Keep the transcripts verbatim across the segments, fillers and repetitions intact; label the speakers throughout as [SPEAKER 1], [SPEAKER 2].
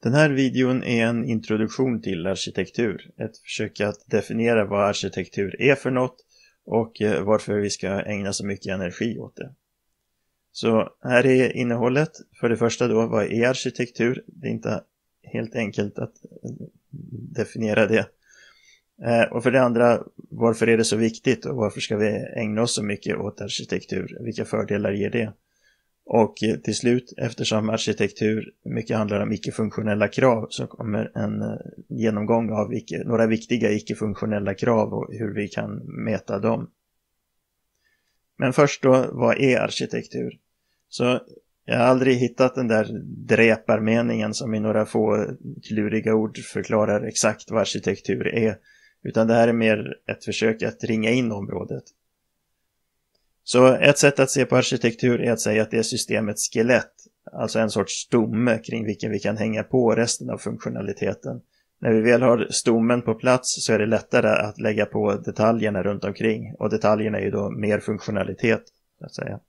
[SPEAKER 1] Den här videon är en introduktion till arkitektur. Ett försök att definiera vad arkitektur är för något och varför vi ska ägna så mycket energi åt det. Så här är innehållet. För det första då, vad är arkitektur? Det är inte helt enkelt att definiera det. Och för det andra, varför är det så viktigt och varför ska vi ägna oss så mycket åt arkitektur? Vilka fördelar ger det? Och till slut, eftersom arkitektur mycket handlar om icke-funktionella krav, så kommer en genomgång av icke, några viktiga icke-funktionella krav och hur vi kan mäta dem. Men först då, vad är arkitektur? Så jag har aldrig hittat den där dräparmeningen som i några få kluriga ord förklarar exakt vad arkitektur är, utan det här är mer ett försök att ringa in området. Så ett sätt att se på arkitektur är att säga att det är systemets skelett, alltså en sorts stomme kring vilken vi kan hänga på resten av funktionaliteten. När vi väl har stommen på plats så är det lättare att lägga på detaljerna runt omkring, och detaljerna är ju då mer funktionalitet, så att säga.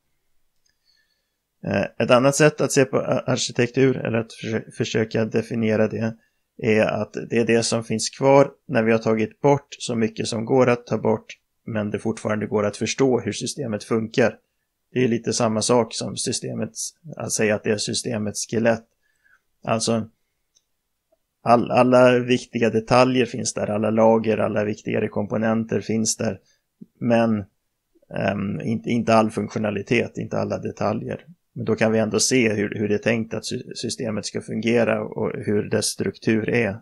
[SPEAKER 1] Ett annat sätt att se på arkitektur, eller att försöka definiera det, är att det är det som finns kvar när vi har tagit bort så mycket som går att ta bort, men det fortfarande går att förstå hur systemet funkar. Det är lite samma sak som systemet, att säga att det är systemets skelett. Alltså, all, alla viktiga detaljer finns där, alla lager, alla viktigare komponenter finns där, men um, inte, inte all funktionalitet, inte alla detaljer. Men då kan vi ändå se hur, hur det är tänkt att systemet ska fungera och hur dess struktur är.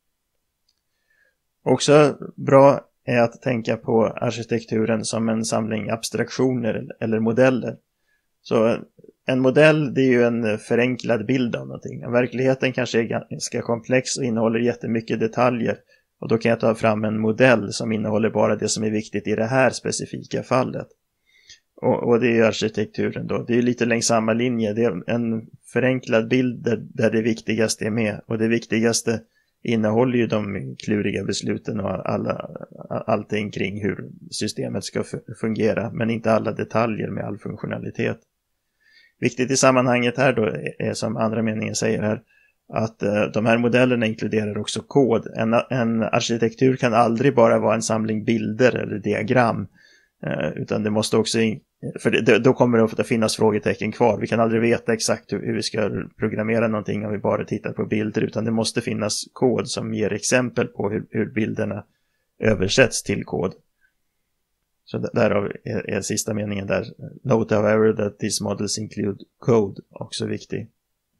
[SPEAKER 1] Också bra är att tänka på arkitekturen som en samling abstraktioner eller modeller. Så en modell, det är ju en förenklad bild av någonting. Verkligheten kanske är ganska komplex och innehåller jättemycket detaljer. Och då kan jag ta fram en modell som innehåller bara det som är viktigt i det här specifika fallet. Och, och det är arkitekturen då. Det är lite längs samma linje. Det är en förenklad bild där, där det viktigaste är med. Och det viktigaste innehåller ju de kluriga besluten och alla, allting kring hur systemet ska fungera, men inte alla detaljer med all funktionalitet. Viktigt i sammanhanget här då är, som andra meningen säger här, att uh, de här modellerna inkluderar också kod. En, en arkitektur kan aldrig bara vara en samling bilder eller diagram, uh, utan det måste också, in, för det, då kommer det att finnas frågetecken kvar. Vi kan aldrig veta exakt hur, hur vi ska programmera någonting om vi bara tittar på bilder, utan det måste finnas kod som ger exempel på hur, hur bilderna översätts till kod. Så därav är, är sista meningen där. Note however that these models include code, också viktig.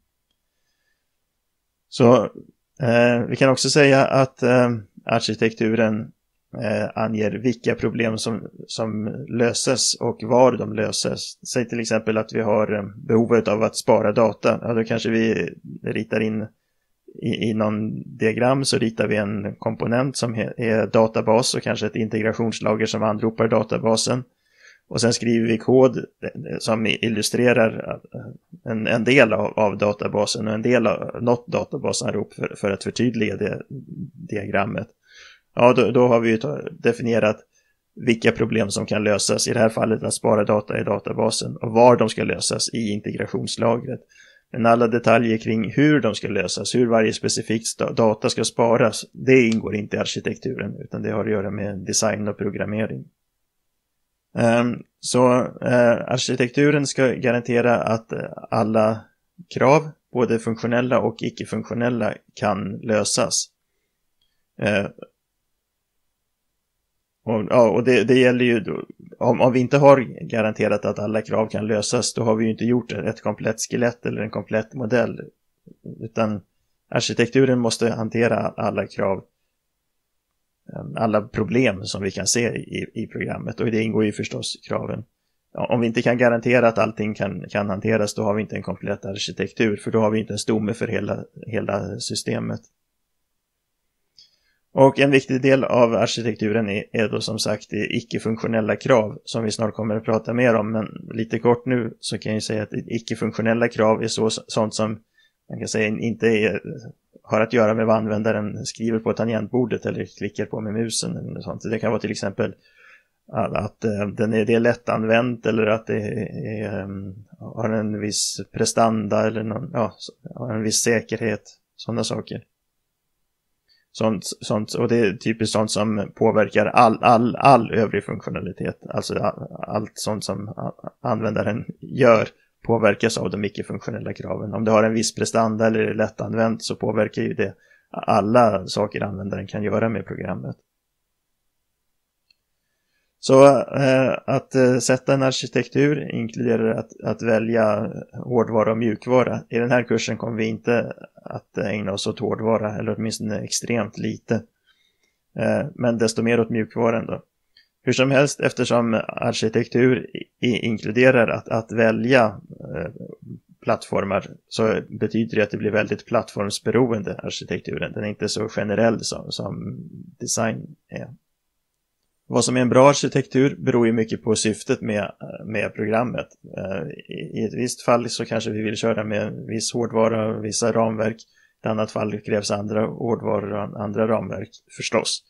[SPEAKER 1] Så eh, vi kan också säga att eh, arkitekturen Eh, anger vilka problem som, som löses och var de löses. Säg till exempel att vi har eh, behovet av att spara data. Ja, då kanske vi ritar in i, i någon diagram, så ritar vi en komponent som he, är databas och kanske ett integrationslager som anropar databasen. Och sen skriver vi kod som illustrerar en, en del av, av databasen och en del av något databasanrop för, för att förtydliga det diagrammet. Ja, då, då har vi ju definierat vilka problem som kan lösas. I det här fallet att spara data i databasen och var de ska lösas i integrationslagret. Men alla detaljer kring hur de ska lösas, hur varje specifik data ska sparas, det ingår inte i arkitekturen, utan det har att göra med design och programmering. Um, så uh, arkitekturen ska garantera att uh, alla krav, både funktionella och icke-funktionella, kan lösas. Uh, Och, ja, och det, det gäller ju då, om, om vi inte har garanterat att alla krav kan lösas, då har vi ju inte gjort ett komplett skelett eller en komplett modell, utan arkitekturen måste hantera alla krav, alla problem som vi kan se i, i programmet, och det ingår ju förstås kraven. Ja, om vi inte kan garantera att allting kan, kan hanteras, då har vi inte en komplett arkitektur, för då har vi inte en stomme för hela, hela systemet. Och en viktig del av arkitekturen är, är då som sagt det icke-funktionella krav, som vi snart kommer att prata mer om. Men lite kort nu så kan jag säga att icke-funktionella krav är så, sånt som man kan säga inte är, har att göra med vad användaren skriver på tangentbordet eller klickar på med musen eller sånt. Det kan vara till exempel att, att den är, det är lättanvänt, eller att det är, har en viss prestanda eller någon, ja, har en viss säkerhet. sådana saker. Sånt, sånt, och det är typiskt sånt som påverkar all, all, all övrig funktionalitet. Alltså all, allt sånt som användaren gör påverkas av de icke-funktionella kraven. Om det har en viss prestanda eller är lättanvänt så påverkar ju det alla saker användaren kan göra med programmet. Så eh, att eh, sätta en arkitektur inkluderar att, att välja hårdvara och mjukvara. I den här kursen kommer vi inte att ägna oss åt hårdvara, eller åtminstone extremt lite. Eh, men desto mer åt mjukvaran då. Hur som helst, eftersom arkitektur i, inkluderar att, att välja eh, plattformar, så betyder det att det blir väldigt plattformsberoende, arkitekturen. Den är inte så generell som, som design är. Vad som är en bra arkitektur beror ju mycket på syftet med, med programmet. I ett visst fall så kanske vi vill köra med viss hårdvara och vissa ramverk. I ett annat fall krävs andra hårdvaror och andra ramverk förstås.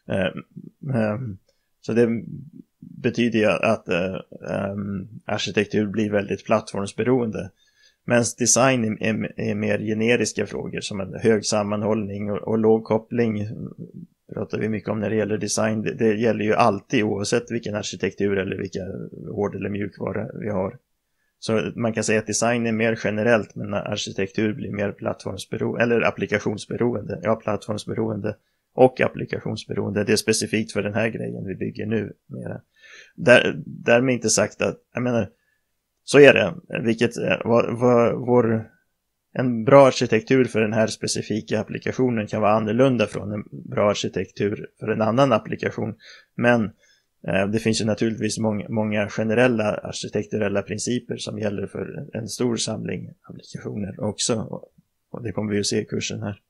[SPEAKER 1] Så det betyder ju att arkitektur blir väldigt plattformsberoende. Men design är, är mer generiska frågor som en hög sammanhållning och, och låg koppling. Pratar vi mycket om när det gäller design. Det, det gäller ju alltid oavsett vilken arkitektur eller vilka hård- eller mjukvara vi har. Så man kan säga att design är mer generellt, men arkitektur blir mer plattformsberoende eller applikationsberoende. Ja, plattformsberoende och applikationsberoende. Det är specifikt för den här grejen vi bygger nu. Mera. Där, därmed inte sagt att, jag menar, så är det. Vilket var, var, vår... En bra arkitektur för den här specifika applikationen kan vara annorlunda från en bra arkitektur för en annan applikation. Men eh, det finns ju naturligtvis många, många generella arkitekturella principer som gäller för en stor samling applikationer också. Och, och det kommer vi ju se i kursen här.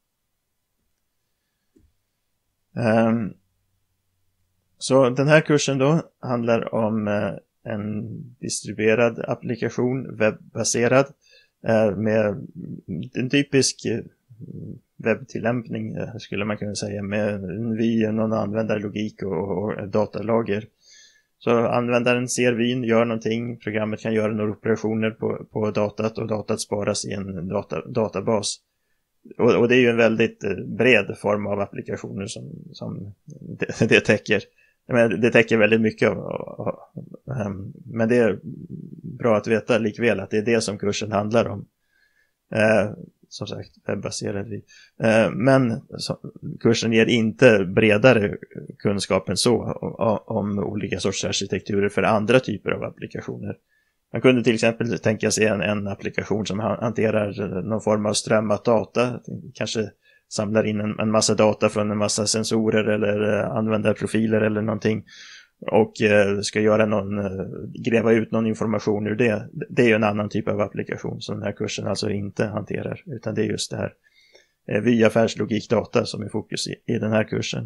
[SPEAKER 1] Um, så den här kursen då handlar om eh, en distribuerad applikation, webbaserad. Med en typisk webbtillämpning skulle man kunna säga, med en vy, någon användarlogik och, och datalager. Så användaren ser vyn, gör någonting, programmet kan göra några operationer på, på datat och datat sparas i en data, databas. Och, och det är ju en väldigt bred form av applikationer som, som det, det täcker. Men det täcker väldigt mycket av, av, um, men det är bra att veta likväl att det är det som kursen handlar om. Eh, som sagt, webbaserad vi. Eh, men så, kursen ger inte bredare kunskap än så om, om olika sorts arkitekturer för andra typer av applikationer. Man kunde till exempel tänka sig en, en applikation som hanterar någon form av strömmat data, kanske samlar in en, en massa data från en massa sensorer eller eh, användarprofiler eller någonting och eh, ska göra någon, eh, gräva ut någon information ur det. Det är ju en annan typ av applikation som den här kursen alltså inte hanterar, utan det är just det här eh, via affärslogikdata som är fokus i, i den här kursen.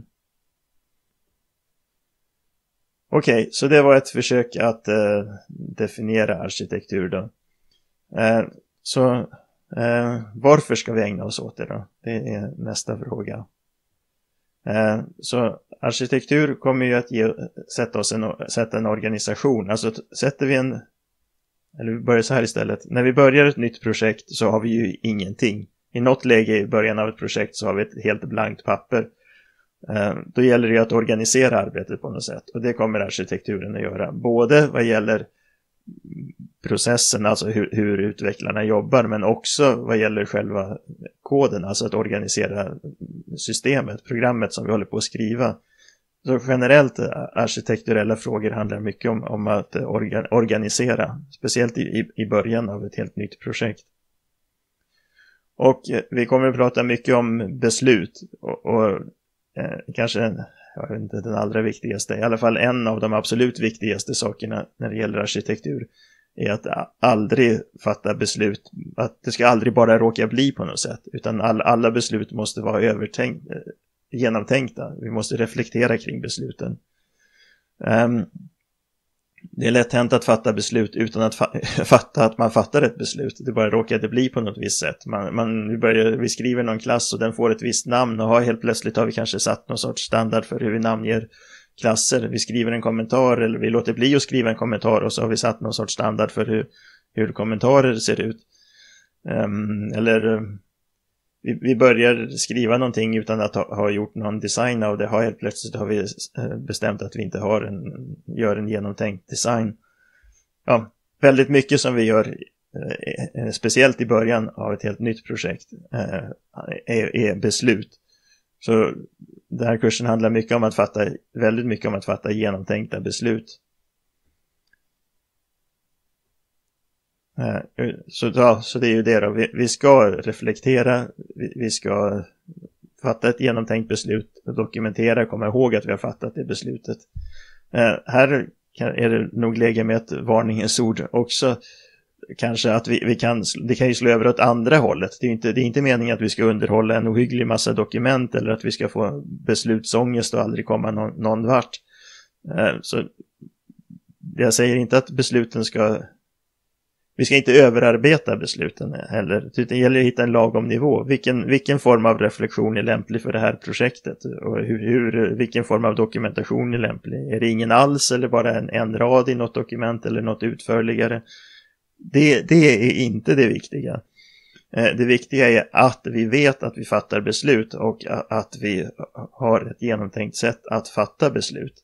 [SPEAKER 1] Okej, okay, så det var ett försök att eh, definiera arkitektur då. Eh, så Eh, varför ska vi ägna oss åt det då? Det är nästa fråga. Eh, så arkitektur kommer ju att ge, sätta oss en, sätta en organisation. Alltså sätter vi en, eller vi börjar så här istället. När vi börjar ett nytt projekt så har vi ju ingenting. I något läge i början av ett projekt så har vi ett helt blankt papper. Eh, då gäller det att organisera arbetet på något sätt. Och det kommer arkitekturen att göra. Både vad gäller processen, alltså hur, hur utvecklarna jobbar, men också vad gäller själva koden, alltså att organisera systemet, programmet som vi håller på att skriva. Så generellt arkitekturella frågor handlar mycket om, om att orga, organisera, speciellt i, i början av ett helt nytt projekt. Och vi kommer att prata mycket om beslut och, och eh, kanske jag vet inte den allra viktigaste, i alla fall en av de absolut viktigaste sakerna när det gäller arkitektur är att aldrig fatta beslut, att det ska aldrig bara råka bli på något sätt, utan all, alla beslut måste vara övertänkt, genomtänkta. Vi måste reflektera kring besluten. Um, det är lätt hänt att fatta beslut utan att fa- fatta att man fattar ett beslut. Det bara råkade bli på något visst sätt. Man, man, vi, börjar, vi skriver någon klass och den får ett visst namn och har helt plötsligt har vi kanske satt någon sorts standard för hur vi namnger klasser. Vi skriver en kommentar eller vi låter bli att skriva en kommentar och så har vi satt någon sorts standard för hur, hur kommentarer ser ut. Um, eller vi, vi börjar skriva någonting utan att ha, ha gjort någon design av det. Har helt plötsligt har vi bestämt att vi inte har en, gör en genomtänkt design. Ja, väldigt mycket som vi gör, eh, speciellt i början av ett helt nytt projekt, eh, är, är beslut. Så den här kursen handlar mycket om att fatta, väldigt mycket om att fatta genomtänkta beslut. Så, ja, så det är ju det då. Vi, vi ska reflektera, vi, vi ska fatta ett genomtänkt beslut, dokumentera, komma ihåg att vi har fattat det beslutet. Eh, här kan, är det nog läge med ett varningens ord också. Kanske att vi, vi kan, det kan ju slå över åt andra hållet. Det är inte, det är inte meningen att vi ska underhålla en ohygglig massa dokument eller att vi ska få beslutsångest och aldrig komma någon, någon vart. Eh, så jag säger inte att besluten ska... Vi ska inte överarbeta besluten heller. Det gäller att hitta en lagom nivå. Vilken, vilken form av reflektion är lämplig för det här projektet? Och hur, hur, vilken form av dokumentation är lämplig? Är det ingen alls eller bara en, en rad i något dokument eller något utförligare? Det, det är inte det viktiga. Det viktiga är att vi vet att vi fattar beslut och att vi har ett genomtänkt sätt att fatta beslut.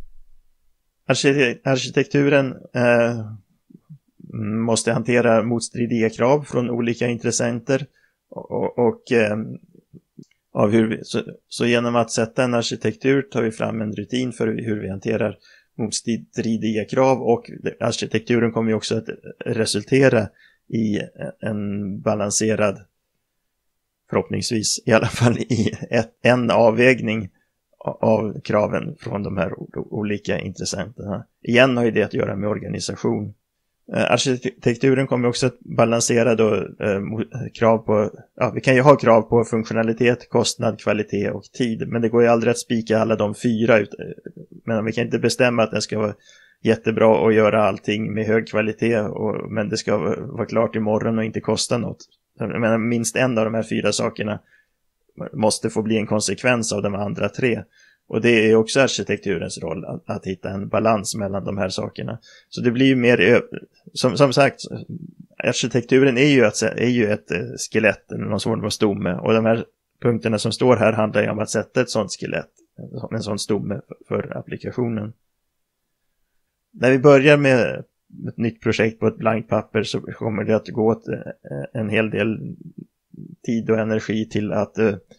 [SPEAKER 1] Arkitekturen... Eh, måste hantera motstridiga krav från olika intressenter och, och eh, av hur vi, så, så genom att sätta en arkitektur tar vi fram en rutin för hur vi hanterar motstridiga krav, och arkitekturen kommer ju också att resultera i en balanserad, förhoppningsvis i alla fall i ett, en avvägning av kraven från de här olika intressenterna. Igen har ju det att göra med organisation. Arkitekturen kommer också att balansera då, eh, krav på, ja, vi kan ju ha krav på funktionalitet, kostnad, kvalitet och tid, men det går ju aldrig att spika alla de fyra ut, men vi kan inte bestämma att det ska vara jättebra och göra allting med hög kvalitet, och, men det ska vara klart imorgon och inte kosta något. Jag menar, minst en av de här fyra sakerna måste få bli en konsekvens av de andra tre. Och det är också arkitekturens roll att, att hitta en balans mellan de här sakerna. Så det blir ju mer, som, som sagt, arkitekturen är ju, ett, är ju ett skelett eller någon form av stomme. Och de här punkterna som står här handlar ju om att sätta ett sånt skelett, en sån stomme för applikationen. När vi börjar med ett nytt projekt på ett blankt papper så kommer det att gå åt en hel del tid och energi till att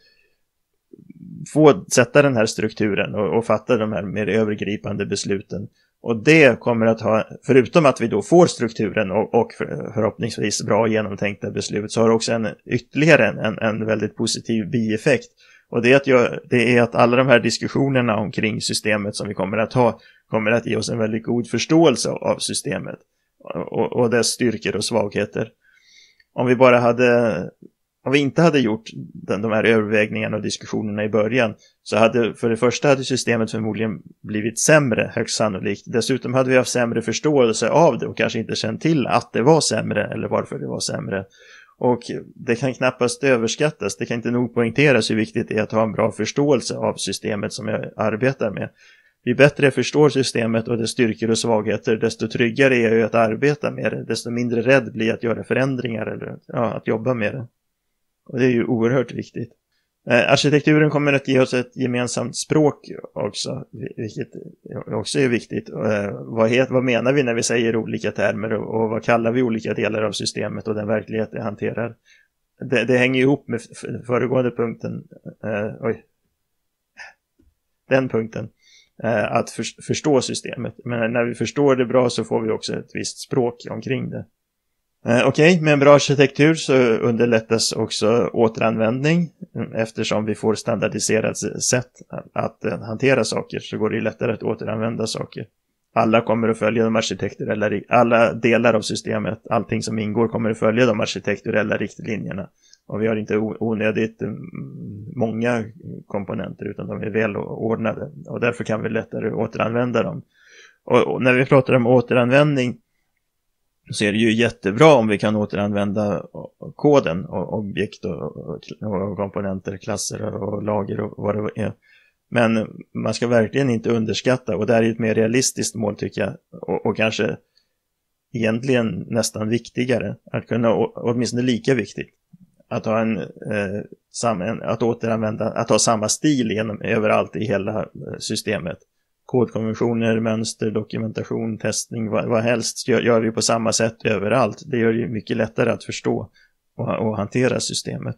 [SPEAKER 1] få sätta den här strukturen och, och fatta de här mer övergripande besluten. Och det kommer att ha, förutom att vi då får strukturen och, och förhoppningsvis bra genomtänkta beslut, så har det också en ytterligare en, en väldigt positiv bieffekt. Och det är, att jag, det är att alla de här diskussionerna omkring systemet som vi kommer att ha kommer att ge oss en väldigt god förståelse av systemet och, och dess styrkor och svagheter. Om vi bara hade... Om vi inte hade gjort den, de här övervägningarna och diskussionerna i början, så hade för det första hade systemet förmodligen blivit sämre, högst sannolikt. Dessutom hade vi haft sämre förståelse av det och kanske inte känt till att det var sämre eller varför det var sämre. Och det kan knappast överskattas, det kan inte nog poängteras hur viktigt det är att ha en bra förståelse av systemet som jag arbetar med. Ju bättre jag förstår systemet och dess styrkor och svagheter, desto tryggare är jag att arbeta med det, desto mindre rädd blir jag att göra förändringar eller ja, att jobba med det. Och det är ju oerhört viktigt. Eh, arkitekturen kommer att ge oss ett gemensamt språk också, vilket också är viktigt. Eh, vad, het, vad menar vi när vi säger olika termer och, och vad kallar vi olika delar av systemet och den verklighet det hanterar? Det, det hänger ihop med föregående punkten. Eh, oj. Den punkten. Eh, att för, förstå systemet. Men när vi förstår det bra så får vi också ett visst språk omkring det. Okej, okay, med en bra arkitektur så underlättas också återanvändning. Eftersom vi får standardiserat sätt att hantera saker så går det lättare att återanvända saker. Alla kommer att följa de arkitekturella, alla delar av systemet, allting som ingår kommer att följa de arkitekturella riktlinjerna. Och vi har inte onödigt många komponenter utan de är väl ordnade. Och därför kan vi lättare återanvända dem. Och, och när vi pratar om återanvändning så är det ju jättebra om vi kan återanvända koden och objekt och, och komponenter, klasser och lager och vad det är. Men man ska verkligen inte underskatta, och det är ett mer realistiskt mål tycker jag, och, och kanske egentligen nästan viktigare, att kunna, åtminstone lika viktigt, att ha en, eh, sam, en att återanvända, att ha samma stil genom, överallt i hela systemet. Kodkonventioner, mönster, dokumentation, testning, vad, vad helst gör, gör vi på samma sätt överallt. Det gör det mycket lättare att förstå och, och hantera systemet.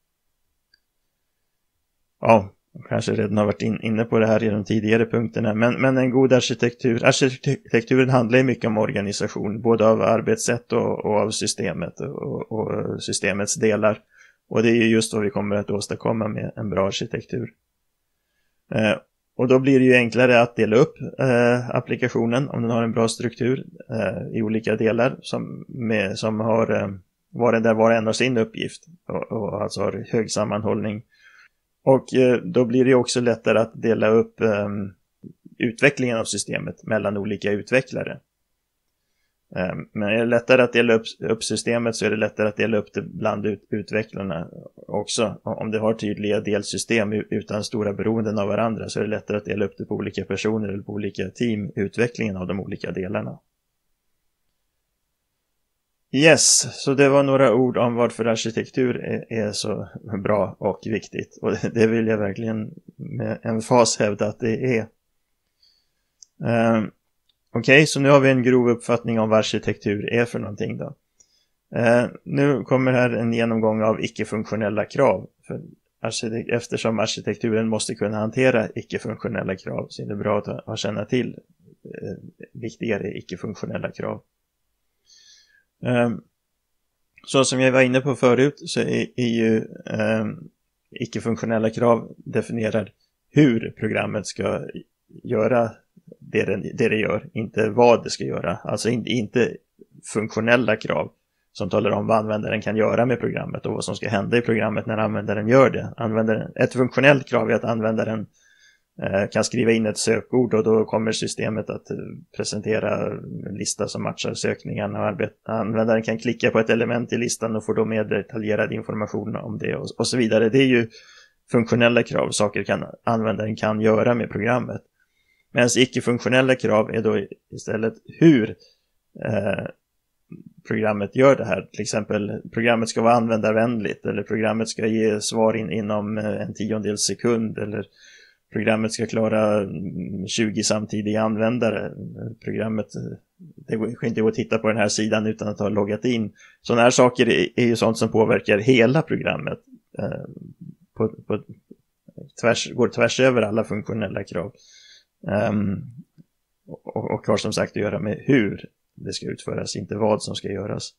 [SPEAKER 1] Ja, kanske redan har varit in, inne på det här i de tidigare punkterna, men, men en god arkitektur, arkitekturen handlar ju mycket om organisation, både av arbetssätt och, och av systemet och, och systemets delar. Och det är ju just vad vi kommer att åstadkomma med en bra arkitektur. Eh, och då blir det ju enklare att dela upp eh, applikationen om den har en bra struktur eh, i olika delar som, med, som har eh, var där var en har sin uppgift och, och alltså har hög sammanhållning. Och eh, då blir det också lättare att dela upp eh, utvecklingen av systemet mellan olika utvecklare. Eh, men är det lättare att dela upp, upp systemet så är det lättare att dela upp det bland ut, utvecklarna också. Om det har tydliga delsystem utan stora beroenden av varandra så är det lättare att dela upp det på olika personer eller på olika team, utvecklingen av de olika delarna. Yes, så det var några ord om varför arkitektur är, är så bra och viktigt. Och det vill jag verkligen med en fas hävda att det är. Um, Okej, okay, så nu har vi en grov uppfattning om vad arkitektur är för någonting då. Uh, nu kommer här en genomgång av icke-funktionella krav. För arkitek- eftersom arkitekturen måste kunna hantera icke-funktionella krav så är det bra att, att känna till uh, viktigare icke-funktionella krav. Um, så som jag var inne på förut så är, är ju um, icke-funktionella krav definierar hur programmet ska göra det det, det det gör, inte vad det ska göra. Alltså in, inte funktionella krav som talar om vad användaren kan göra med programmet och vad som ska hända i programmet när användaren gör det. Användaren, ett funktionellt krav är att användaren kan skriva in ett sökord och då kommer systemet att presentera en lista som matchar sökningarna och användaren kan klicka på ett element i listan och får då mer detaljerad information om det och så vidare. Det är ju funktionella krav, saker kan, användaren kan göra med programmet. Medan icke-funktionella krav är då istället hur eh, programmet gör det här. Till exempel programmet ska vara användarvänligt eller programmet ska ge svar in, inom en tiondels sekund eller programmet ska klara tjugo samtidiga användare. Programmet, det går inte att titta på den här sidan utan att ha loggat in. Sådana här saker är, är ju sånt som påverkar hela programmet. Eh, på, på, tvärs, går tvärs över alla funktionella krav. Um, och, och har som sagt att göra med hur det ska utföras, inte vad som ska göras.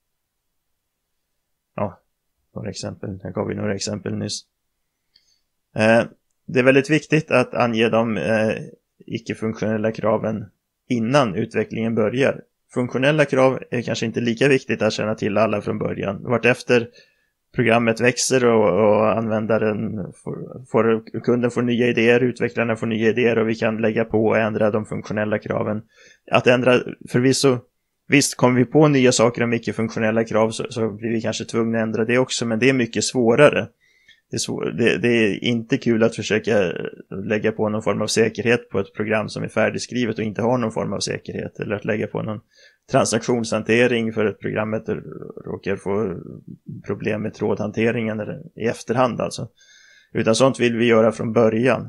[SPEAKER 1] Ja, några exempel. Jag gav vi några exempel nyss. Uh, Det är väldigt viktigt att ange de eh, icke-funktionella kraven innan utvecklingen börjar. Funktionella krav är kanske inte lika viktigt att känna till alla från början. Vartefter programmet växer och, och användaren får, får, kunden får nya idéer, utvecklarna får nya idéer och vi kan lägga på och ändra de funktionella kraven. Att ändra, förvisso, visst kommer vi på nya saker om icke-funktionella krav så, så blir vi kanske tvungna att ändra det också, men det är mycket svårare. Det är, svår, det, det är inte kul att försöka lägga på någon form av säkerhet på ett program som är färdigskrivet och inte har någon form av säkerhet. Eller att lägga på någon transaktionshantering för att programmet råkar få problem med trådhanteringen eller i efterhand alltså. Utan sånt vill vi göra från början.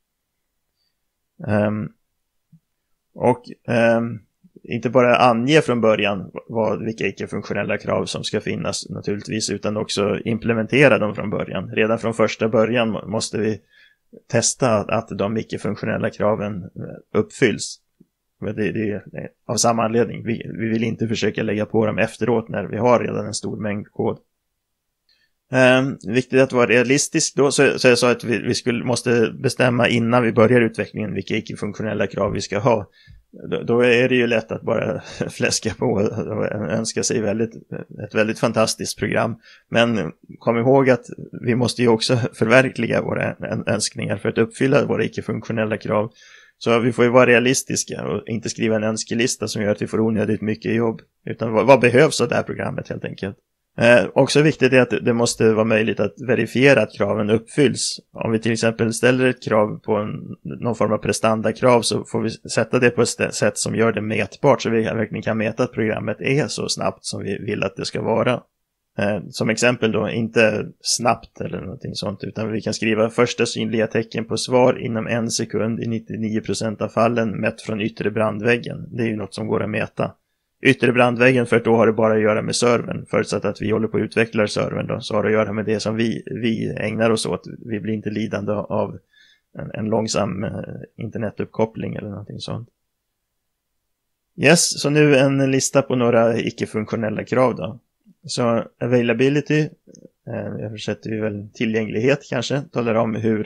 [SPEAKER 1] Um, och um, inte bara ange från början vad, vilka icke-funktionella krav som ska finnas naturligtvis, utan också implementera dem från början. Redan från första början måste vi testa att de icke-funktionella kraven uppfylls. Det, det är av samma anledning. Vi, vi vill inte försöka lägga på dem efteråt när vi har redan en stor mängd kod. Um, viktigt att vara realistisk då, så, så jag sa att vi, vi skulle, måste bestämma innan vi börjar utvecklingen vilka icke-funktionella krav vi ska ha. Då, då är det ju lätt att bara fläska på och önska sig väldigt, ett väldigt fantastiskt program. Men kom ihåg att vi måste ju också förverkliga våra önskningar för att uppfylla våra icke-funktionella krav. Så vi får ju vara realistiska och inte skriva en önskelista som gör att vi får onödigt mycket jobb. Utan vad, vad behövs av det här programmet helt enkelt. Eh, också viktigt är att det måste vara möjligt att verifiera att kraven uppfylls. Om vi till exempel ställer ett krav på en, någon form av prestandakrav så får vi sätta det på ett sätt som gör det mätbart så vi verkligen kan mäta att programmet är så snabbt som vi vill att det ska vara. Eh, som exempel då, inte snabbt eller någonting sånt, utan vi kan skriva första synliga tecken på svar inom en sekund i nittionio procent av fallen mätt från yttre brandväggen. Det är ju något som går att mäta. Yttre brandväggen, för att då har det bara att göra med servern, förutsatt att vi håller på att utveckla servern då, så har det att göra med det som vi, vi ägnar oss åt. Vi blir inte lidande av en, en långsam eh, internetuppkoppling eller någonting sånt. Yes, så nu en lista på några icke-funktionella krav då. Så availability, eh, jag försätter ju väl tillgänglighet kanske, talar om hur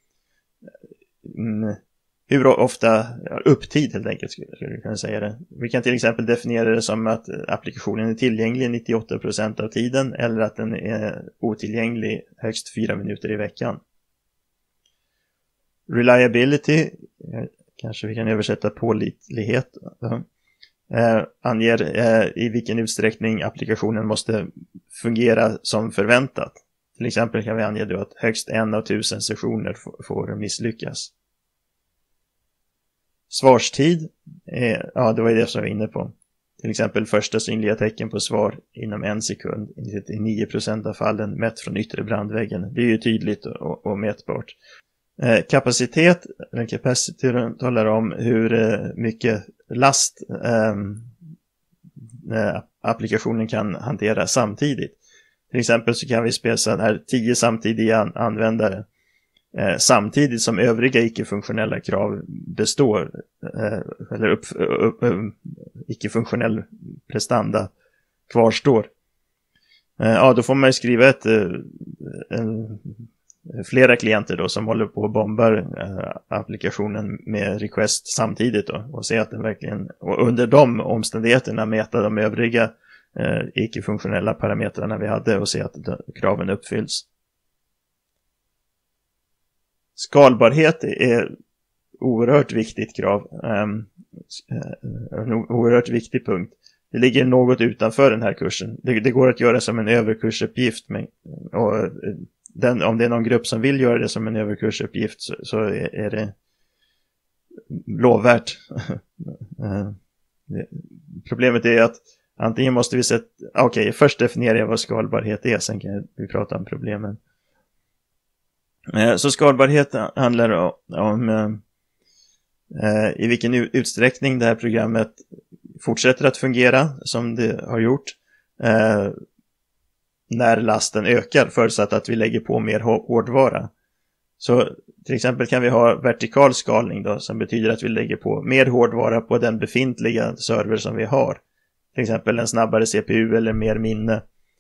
[SPEAKER 1] mm, hur ofta, ja, upptid helt enkelt skulle jag kunna säga det. Vi kan till exempel definiera det som att applikationen är tillgänglig nittioåtta procent av tiden eller att den är otillgänglig högst fyra minuter i veckan. Reliability, kanske vi kan översätta pålitlighet. Eh, anger eh, i vilken utsträckning applikationen måste fungera som förväntat. Till exempel kan vi ange då att högst en av tusen sessioner får, får misslyckas. Svarstid, eh, ja det var ju det som jag var inne på. Till exempel första synliga tecken på svar inom en sekund i nittionio procent av fallen mätt från yttre brandväggen. Det är ju tydligt och, och mätbart. Eh, kapacitet, eller capacity talar om hur eh, mycket last eh, eh, applikationen kan hantera samtidigt. Till exempel så kan vi spesa här tio samtidiga an- användare eh, samtidigt som övriga icke-funktionella krav består eh, eller upp, upp, upp, icke-funktionell prestanda kvarstår. Eh, ja, då får man ju skriva ett eh, en, flera klienter då som håller på och bombar eh, applikationen med request samtidigt då, och se att den verkligen, och under de omständigheterna mäta de övriga eh, icke-funktionella parametrarna vi hade och se att de, kraven uppfylls. Skalbarhet är oerhört viktigt krav, um, en oerhört viktig punkt. Det ligger något utanför den här kursen. Det, det går att göra som en överkursuppgift, men, och den, om det är någon grupp som vill göra det som en överkursuppgift så, så är, är det lovvärt. Problemet är att antingen måste vi sätta, okej, okay, först definierar jag vad skalbarhet är, sen kan vi prata om problemen. Så skalbarhet handlar om, om eh, i vilken utsträckning det här programmet fortsätter att fungera som det har gjort eh, när lasten ökar, förutsatt att vi lägger på mer hårdvara. Så till exempel kan vi ha vertikal skalning då, som betyder att vi lägger på mer hårdvara på den befintliga server som vi har. Till exempel en snabbare C P U eller mer minne.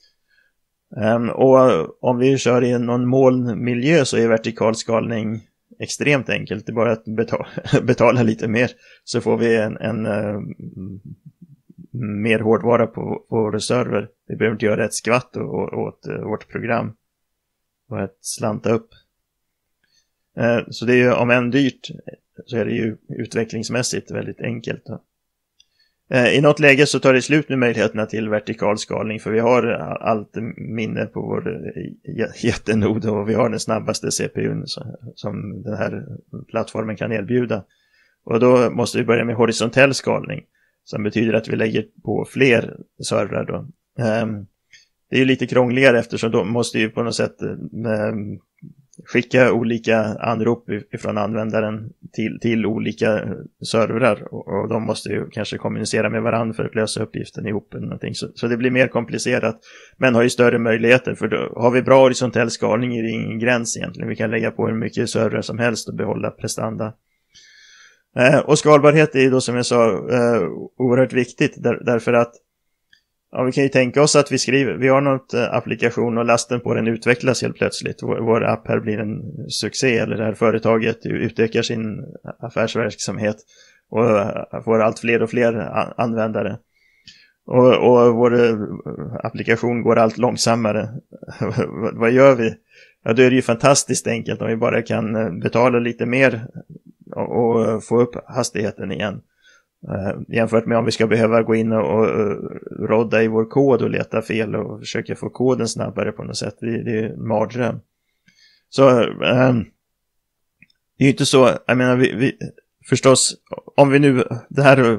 [SPEAKER 1] Um, och om vi kör i någon molnmiljö så är vertikal skalning extremt enkelt. Det är bara att betala, betala lite mer så får vi en, en uh, mer hårdvara på, på vår server. Vi behöver inte göra ett skvatt åt, åt uh, vårt program och ett slanta upp. Uh, så det är ju, om än dyrt, så är det ju utvecklingsmässigt väldigt enkelt då. I något läge så tar det slut med möjligheterna till vertikal skalning, för vi har allt minne på vår jättenod och vi har den snabbaste C P U:n som den här plattformen kan erbjuda. Och då måste vi börja med horisontell skalning, som betyder att vi lägger på fler servrar då. Det är ju lite krångligare eftersom då måste vi på något sätt skicka olika anrop ifrån användaren till, till olika servrar och, och de måste ju kanske kommunicera med varandra för att lösa uppgiften ihop eller någonting. Så, så det blir mer komplicerat, men har ju större möjligheter, för då har vi bra horisontell skalning är det ingen gräns egentligen. Vi kan lägga på hur mycket servrar som helst och behålla prestanda. Eh, och skalbarhet är ju då, som jag sa, eh, oerhört viktigt där, därför att ja, vi kan ju tänka oss att vi skriver, vi har något applikation och lasten på den utvecklas helt plötsligt. Vår, vår app här blir en succé, eller det här företaget utökar sin affärsverksamhet och får allt fler och fler användare. Och, och vår applikation går allt långsammare. Vad gör vi? Ja, då är det ju fantastiskt enkelt om vi bara kan betala lite mer och, och få upp hastigheten igen. Uh, jämfört med om vi ska behöva gå in och, och uh, rodda i vår kod och leta fel och försöka få koden snabbare på något sätt. Det, det är en mardröm. Så um, det är ju inte så, jag menar vi, vi, förstås, om vi nu, det här,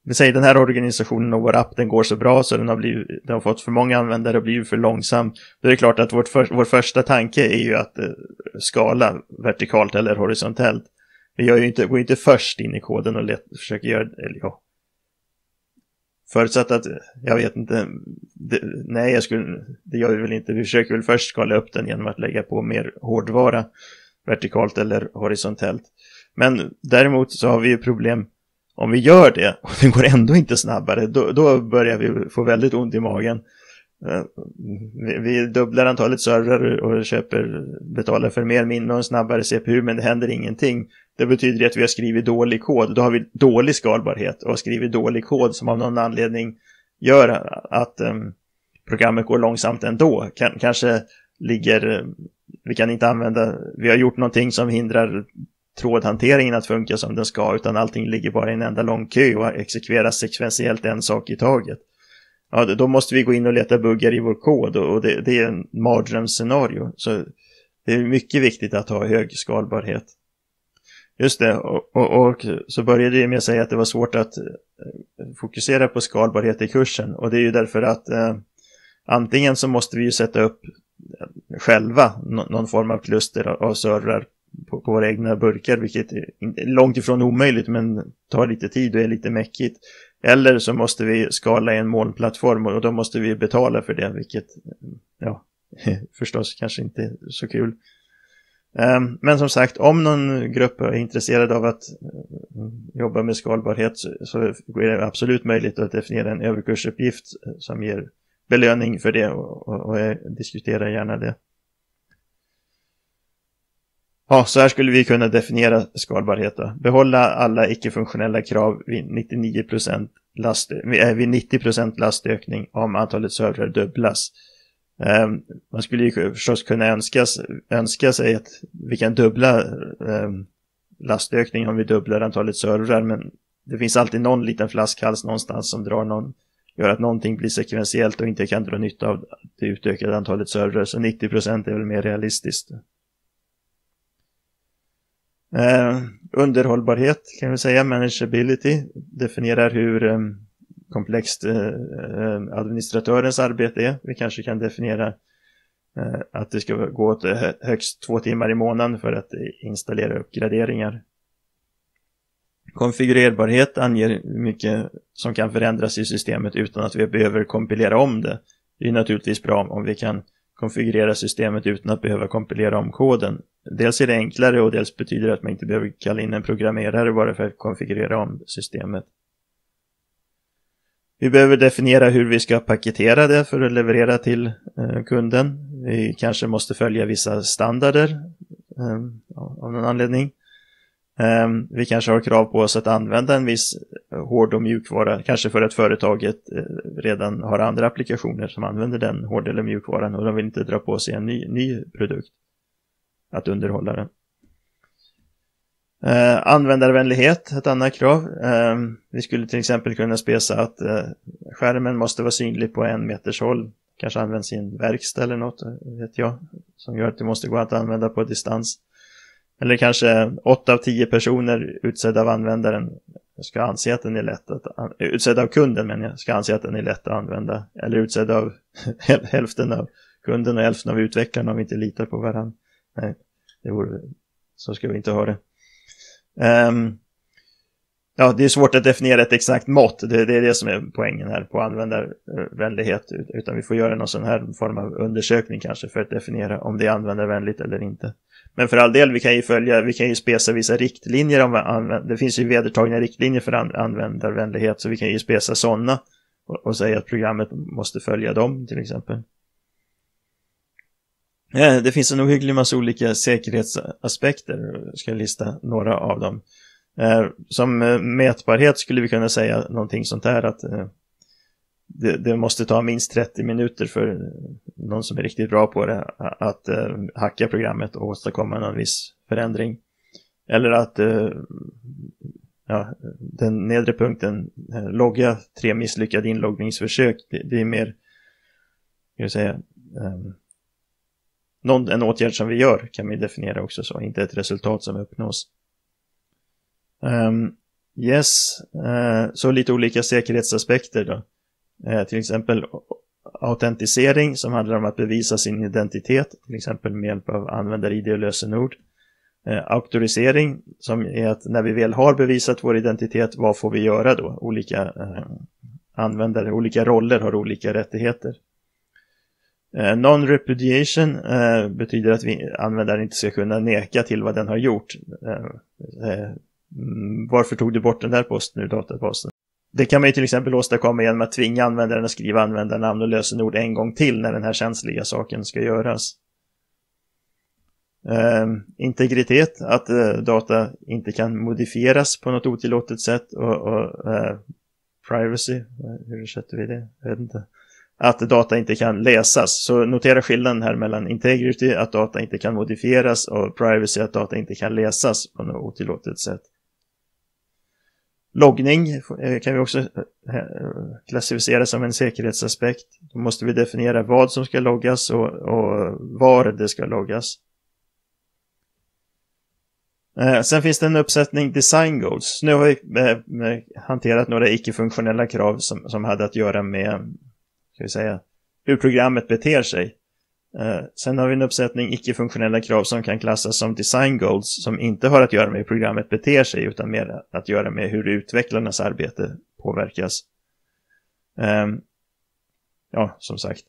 [SPEAKER 1] vi säger den här organisationen och vår app, den går så bra så den har, blivit, den har fått för många användare och blivit för långsam. Då är det klart att vårt för, vår första tanke är ju att eh, skala vertikalt eller horisontellt. Vi gör ju inte, går inte först in i koden och let, försöker göra, eller ja, förutsatt att, jag vet inte, det, nej jag skulle, det gör vi väl inte. Vi försöker väl först skala upp den genom att lägga på mer hårdvara vertikalt eller horisontellt. Men däremot så har vi ju problem om vi gör det och det går ändå inte snabbare, då, då börjar vi få väldigt ont i magen. Vi, vi dubblar antalet servrar och köper, betalar för mer minne och en snabbare C P U, men det händer ingenting. Det betyder att vi har skrivit dålig kod. Då har vi dålig skalbarhet och har skrivit dålig kod som av någon anledning gör att um, programmet går långsamt ändå. K- kanske ligger, vi kan inte använda, vi har gjort någonting som hindrar trådhanteringen att funka som den ska, utan allting ligger bara i en enda lång kö och exekveras sekventiellt en sak i taget. Ja, då måste vi gå in och leta buggar i vår kod och det, det är en mardrömsscenario. Så det är mycket viktigt att ha hög skalbarhet. Just det, och, och, och så började jag med att säga att det var svårt att fokusera på skalbarhet i kursen. Och det är ju därför att eh, antingen så måste vi ju sätta upp själva någon form av kluster av servrar på, på våra egna burkar, vilket är långt ifrån omöjligt men tar lite tid och är lite mäckigt. Eller så måste vi skala i en molnplattform och då måste vi betala för det, vilket ja, förstås kanske inte är så kul. Men som sagt, om någon grupp är intresserad av att jobba med skalbarhet så är det absolut möjligt att definiera en överkursuppgift som ger belöning för det, och, och, och jag diskuterar gärna det. Ja, så här skulle vi kunna definiera skalbarhet då. Behålla alla icke-funktionella krav vid nittionio procent last, vid nittio procent lastökning om antalet servrar dubblas. Um, man skulle ju förstås kunna önska, önska sig att vi kan dubbla um, lastökning om vi dubblar antalet servrar, men det finns alltid någon liten flaskhals någonstans som drar någon, gör att någonting blir sekventiellt och inte kan dra nytta av det utökade antalet servrar, så nittio procent är väl mer realistiskt. Uh, underhållbarhet kan vi säga, manageability, definierar hur um, komplext uh, administratörens arbete är. Vi kanske kan definiera uh, att det ska gå åt högst två timmar i månaden för att installera uppgraderingar. Konfigurerbarhet anger hur mycket som kan förändras i systemet utan att vi behöver kompilera om det. Det är naturligtvis bra om vi kan konfigurera systemet utan att behöva kompilera om koden. Dels är det enklare och dels betyder det att man inte behöver kalla in en programmerare bara för att konfigurera om systemet. Vi behöver definiera hur vi ska paketera det för att leverera till eh, kunden. Vi kanske måste följa vissa standarder eh, av någon anledning. Eh, vi kanske har krav på oss att använda en viss hård- och mjukvara, kanske för att företaget eh, redan har andra applikationer som använder den hård- eller mjukvaran och de vill inte dra på sig en ny, ny produkt att underhålla den. Eh, användarvänlighet, ett annat krav. Eh, vi skulle till exempel kunna spesa att eh, skärmen måste vara synlig på en meters håll. Kanske används i en verkstad eller något, vet jag, som gör att det måste gå att använda på distans. Eller kanske åtta av tio personer utsedda av användaren ska anse att den är lätt att an- utsedda av kunden, men jag ska anse att den är lätt att använda. Eller utsedda av hälften av kunden och hälften av utvecklarna om vi inte litar på varandra. Nej, det vore, så ska vi inte ha det. Um, ja, det är svårt att definiera ett exakt mått. Det, det är det som är poängen här på användarvänlighet. Utan vi får göra någon sån här form av undersökning kanske för att definiera om det är användarvänligt eller inte. Men för all del, vi kan ju följa, vi kan ju spesa vissa riktlinjer om använd- det finns ju vedertagna riktlinjer för an- användarvänlighet, så vi kan ju spesa sådana och, och säga att programmet måste följa dem till exempel. Ja, det finns en ohygglig massa olika säkerhetsaspekter. Jag ska lista några av dem. Som mätbarhet skulle vi kunna säga någonting sånt här, att det, det måste ta minst trettio minuter för någon som är riktigt bra på det att hacka programmet och åstadkomma någon viss förändring. Eller att ja, den nedre punkten, logga tre misslyckade inloggningsförsök, det, det är mer, ska jag säga, någon, en åtgärd som vi gör kan vi definiera också så, inte ett resultat som uppnås. Um, Yes, så lite olika säkerhetsaspekter då. Till exempel autentisering som handlar om att bevisa sin identitet, till exempel med hjälp av användar-I D och lösenord. Auktorisering som är att när vi väl har bevisat vår identitet, vad får vi göra då? Olika användare, olika roller har olika rättigheter. Non-repudiation betyder att vi användaren inte ska kunna neka till vad den har gjort. Varför tog du bort den där posten ur databasen? Det kan man ju till exempel åstadkomma genom att tvinga användaren att skriva användarnamn och lösenord en gång till när den här känsliga saken ska göras. Uh, integritet, att uh, data inte kan modifieras på något otillåtet sätt, och, och uh, privacy, hur sätter vi det? Jag vet inte. Att data inte kan läsas. Så notera skillnaden här mellan integrity, att data inte kan modifieras, och privacy, att data inte kan läsas på något otillåtet sätt. Loggning kan vi också klassificera som en säkerhetsaspekt. Då måste vi definiera vad som ska loggas och, och var det ska loggas. Sen finns det en uppsättning design goals. Nu har vi hanterat några icke-funktionella krav som, som hade att göra med, ska vi säga, hur programmet beter sig. Sen har vi en uppsättning icke-funktionella krav som kan klassas som design goals, som inte har att göra med hur programmet beter sig utan mer att göra med hur utvecklarnas arbete påverkas. Ja, som sagt.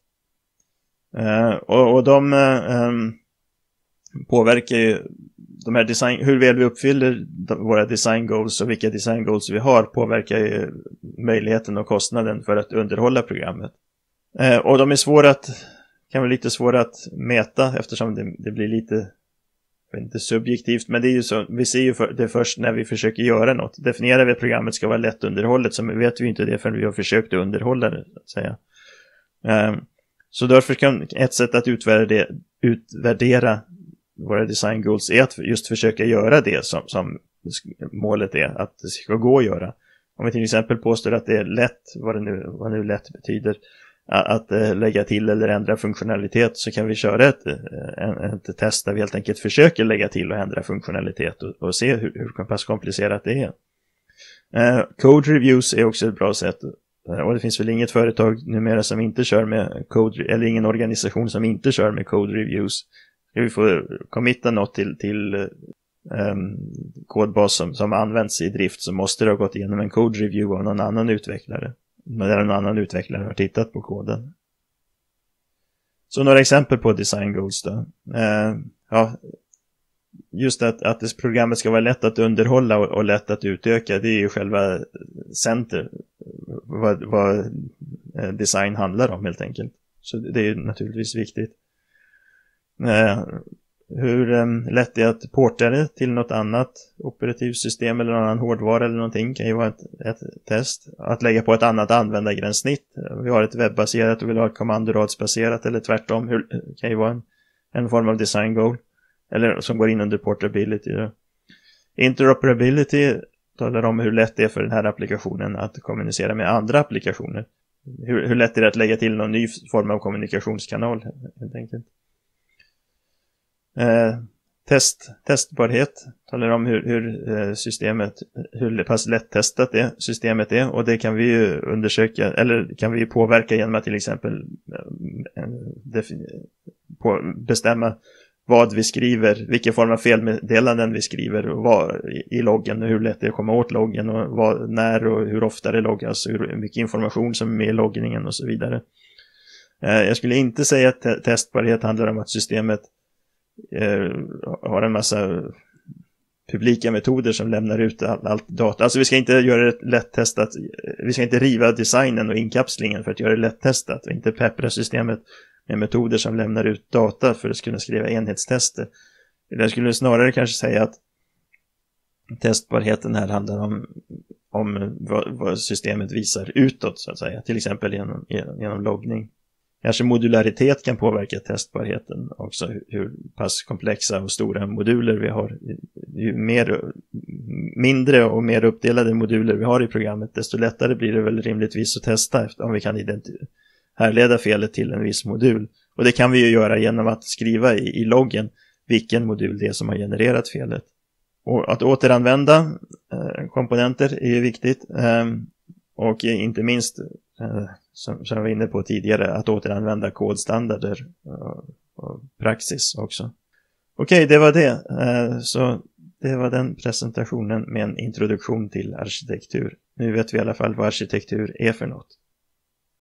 [SPEAKER 1] Och, och de um, påverkar ju de här design, hur väl vi uppfyller våra design goals och vilka design goals vi har påverkar ju möjligheten och kostnaden för att underhålla programmet. Eh, och de är svåra att, kan vara lite svåra att mäta eftersom det, det blir lite, jag vet inte, subjektivt, men det är ju så, vi ser ju för, det först när vi försöker göra något. Definierar vi att programmet ska vara lätt underhållet, så vet vi inte det förrän vi har försökt att underhålla det, så att säga. Eh, så därför kan ett sätt att utvärdera, utvärdera våra design goals är att just försöka göra det som, som målet är att det ska gå att göra. Om vi till exempel påstår att det är lätt, vad det nu, vad nu lätt betyder, att, att lägga till eller ändra funktionalitet, så kan vi köra ett, ett, ett test där vi helt enkelt försöker lägga till och ändra funktionalitet och, och se hur, hur pass komplicerat det är. Uh, code reviews är också ett bra sätt, och det finns väl inget företag numera som inte kör med code, eller ingen organisation som inte kör med code reviews. Ska vi få committa något till, till um, kodbas som, som används i drift, så måste det ha gått igenom en code review av någon annan utvecklare. Där någon annan utvecklare har tittat på koden. Så några exempel på design goals då. Uh, ja, just att, att det programmet ska vara lätt att underhålla och, och lätt att utöka, det är ju själva center, vad, vad design handlar om helt enkelt. Så det är naturligtvis viktigt. Uh, hur um, lätt det är att porta det till något annat operativsystem eller någon annan hårdvara eller någonting kan ju vara ett, ett test. Att lägga på ett annat användargränssnitt. Vi har ett webbaserat och vill ha ett kommandoradsbaserat eller tvärtom. Hur, kan ju vara en, en form av design goal. Eller som går in under portability. Då. Interoperability talar om hur lätt det är för den här applikationen att kommunicera med andra applikationer. Hur, hur lätt är det att lägga till någon ny form av kommunikationskanal helt enkelt. Eh, test, testbarhet talar om hur, hur eh, systemet, hur pass lätt-testat det systemet är, och det kan vi ju undersöka, eller kan vi påverka genom att till exempel eh, defin- på, bestämma vad vi skriver, vilken form av felmeddelanden vi skriver och vad, i, i loggen, och hur lätt det är att komma åt loggen och vad, när och hur ofta det loggas, hur mycket information som är med i loggningen och så vidare. Eh, jag skulle inte säga att te- testbarhet handlar om att systemet har en massa publika metoder som lämnar ut all, allt data. Alltså vi ska inte göra det lätt-testat. Vi ska inte riva designen och inkapslingen för att göra det lätt-testat. Och inte peppra systemet med metoder som lämnar ut data för att kunna skriva enhetstester. Jag skulle snarare kanske säga att testbarheten här handlar om, om vad, vad systemet visar utåt, så att säga. Till exempel genom, genom loggning. Kanske modularitet kan påverka testbarheten också, hur pass komplexa och stora moduler vi har. Ju mer, mindre och mer uppdelade moduler vi har i programmet, desto lättare blir det väl rimligtvis att testa efter om vi kan identi- härleda felet till en viss modul. Och det kan vi ju göra genom att skriva i, i loggen vilken modul det är som har genererat felet. Och att återanvända eh, komponenter är ju viktigt. Eh, och inte minst, eh, som, som jag var inne på tidigare, att återanvända kodstandarder och, och praxis också. Okej, det var det. Eh, så det var den presentationen med en introduktion till arkitektur. Nu vet vi i alla fall vad arkitektur är för något.